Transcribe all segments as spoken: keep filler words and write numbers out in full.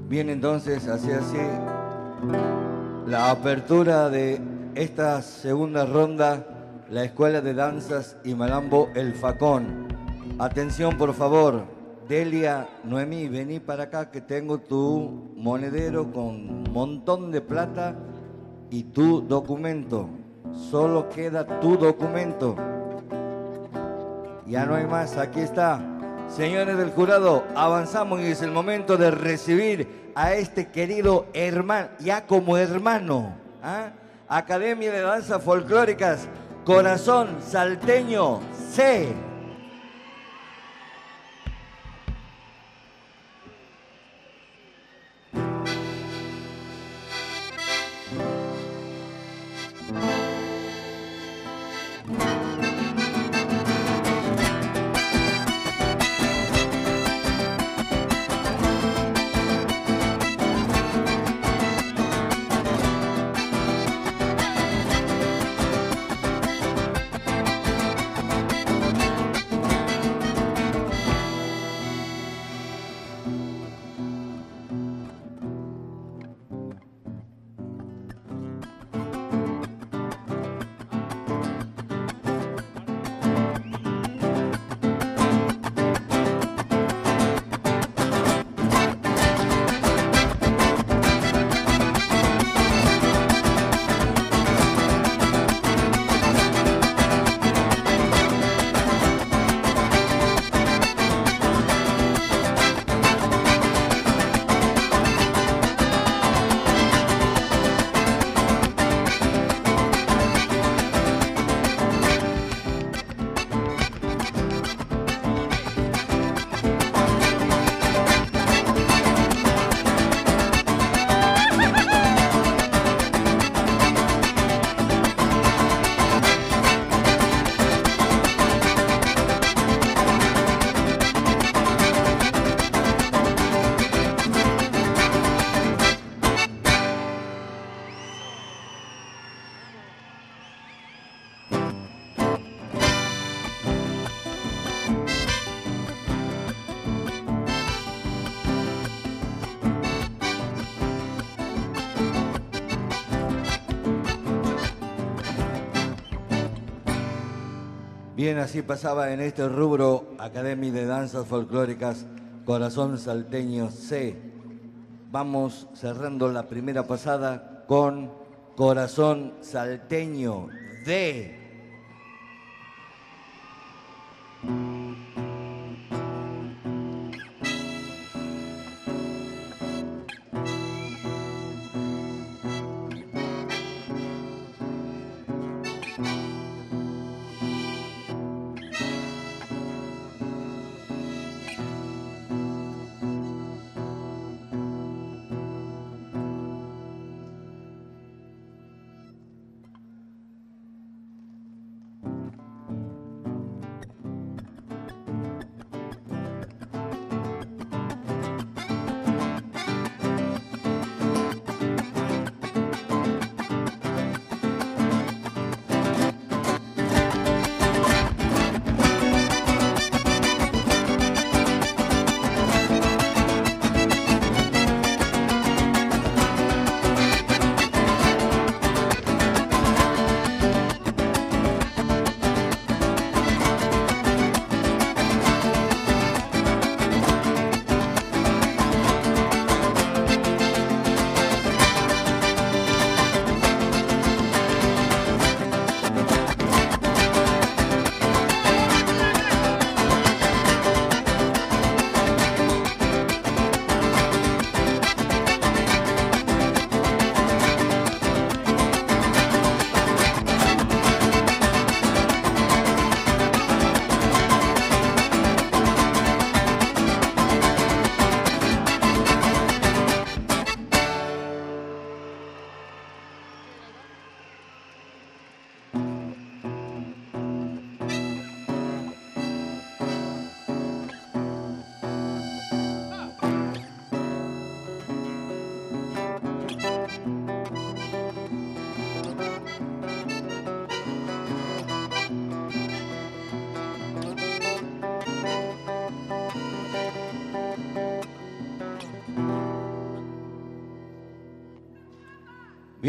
Bien, entonces, así así, la apertura de esta segunda ronda, la Escuela de Danzas y Malambo El Facón. Atención, por favor. Delia, Noemí, vení para acá que tengo tu monedero con un montón de plata y tu documento. Solo queda tu documento. Ya no hay más, aquí está. Señores del jurado, avanzamos y es el momento de recibir a este querido hermano, ya como hermano, ¿ah? Academia de Danzas Folclóricas, Corazón Salteño C. Bien, así pasaba en este rubro Academia de Danzas Folclóricas Corazón Salteño C. Vamos cerrando la primera pasada con Corazón Salteño D.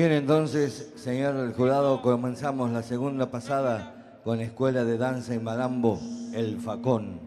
Bien, entonces, señor del jurado, comenzamos la segunda pasada con Escuela de Danza y Malambo, El Facón.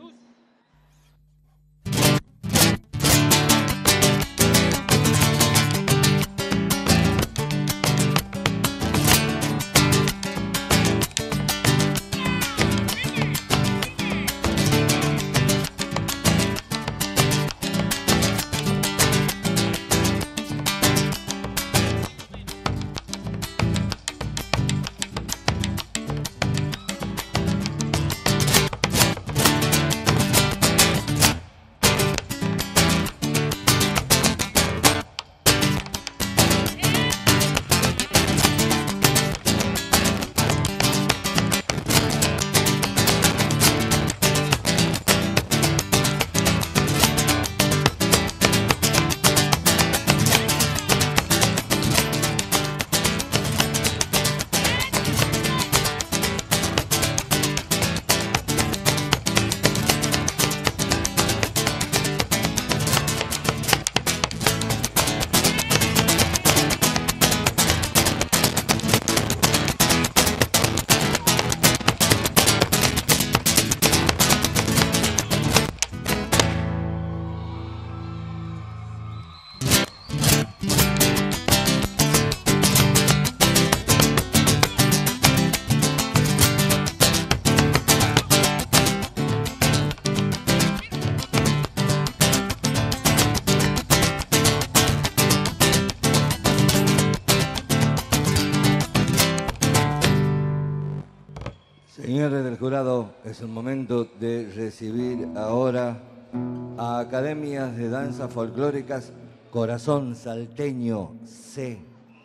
Señores del jurado, es el momento de recibir ahora a Academias de Danza Folclóricas Corazón Salteño C.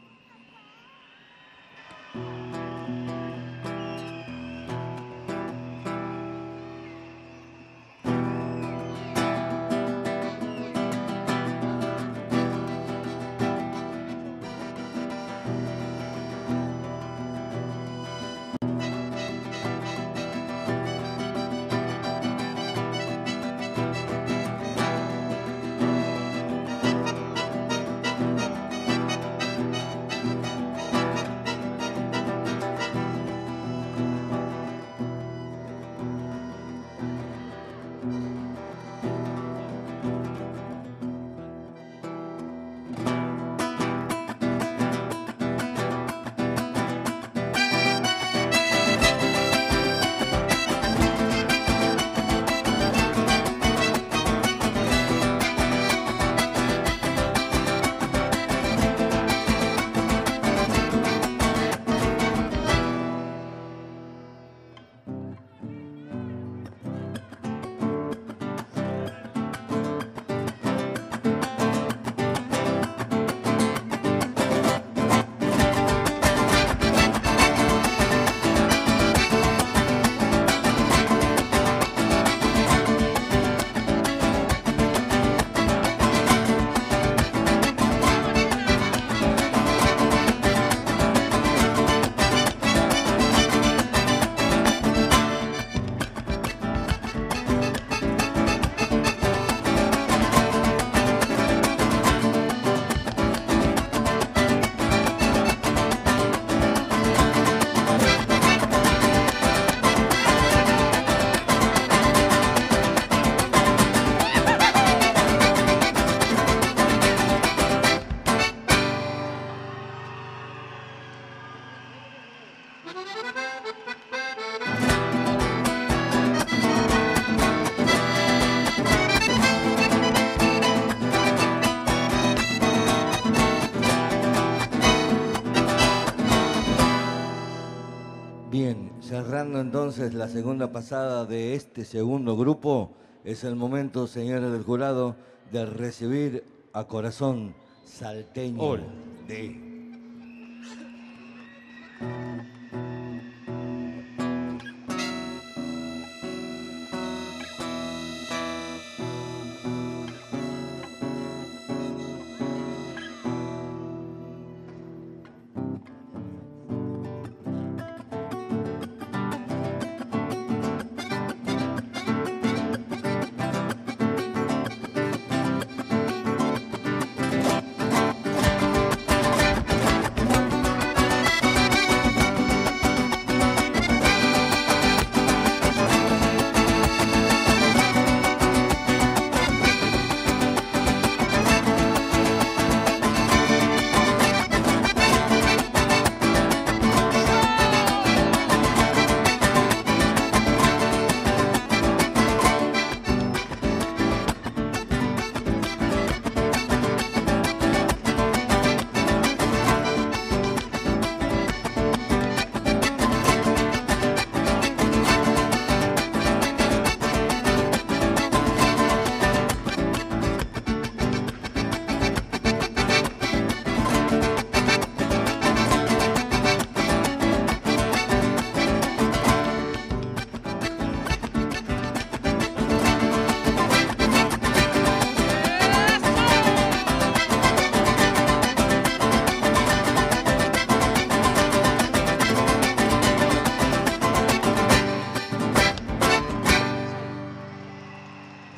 Bien, cerrando entonces la segunda pasada de este segundo grupo, es el momento, señores del jurado, de recibir a Corazón Salteño Hola. de...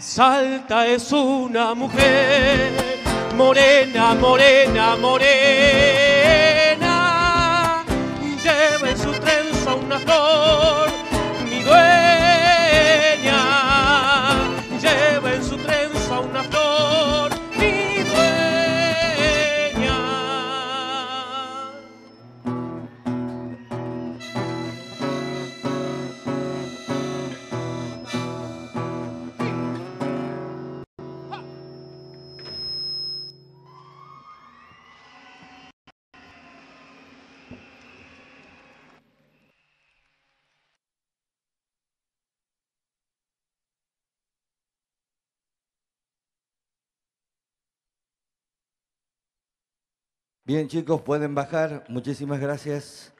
Salta es una mujer, morena, morena, morena, lleva en su trenza una flor, mi dueña, lleva en su trenza una flor, mi dueña. Bien, chicos, pueden bajar. Muchísimas gracias.